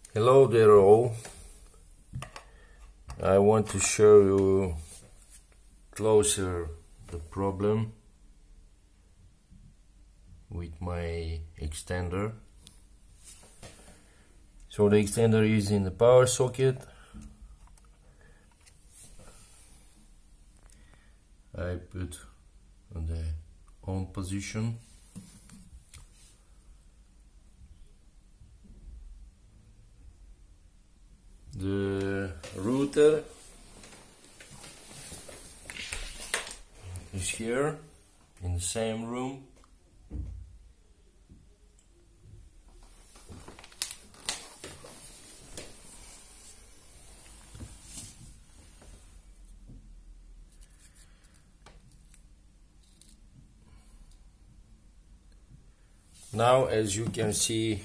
Hello there all. I want to show you closer the problem with my extender. So the extender is in the power socket. I put on the on position. The router is here in the same room. Now, as you can see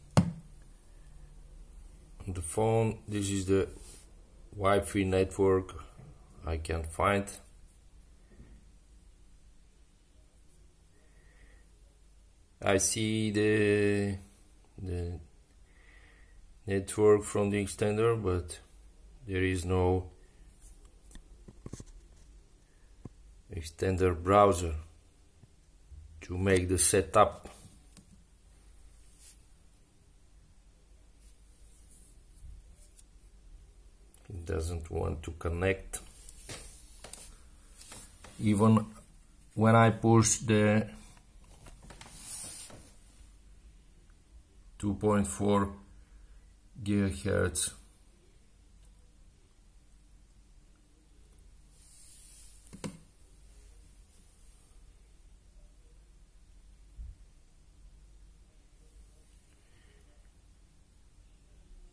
on the phone, this is the Wi-Fi network I can find. I see the network from the extender, but there is no extender browser to make the setup. It doesn't want to connect. Even when I push the 2.4 gigahertz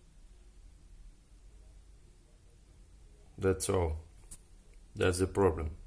that's all. That's the problem.